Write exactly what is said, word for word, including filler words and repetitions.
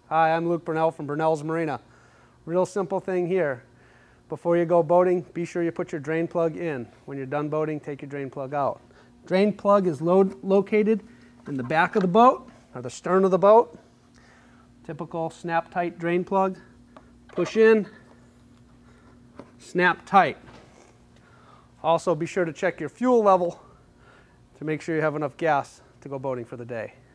Hi, I'm Luke Brunell from Brunell's Marina. Real simple thing here. Before you go boating, be sure you put your drain plug in. When you're done boating, take your drain plug out. Drain plug is lo located in the back of the boat, or the stern of the boat. Typical snap tight drain plug. Push in, snap tight. Also be sure to check your fuel level to make sure you have enough gas to go boating for the day.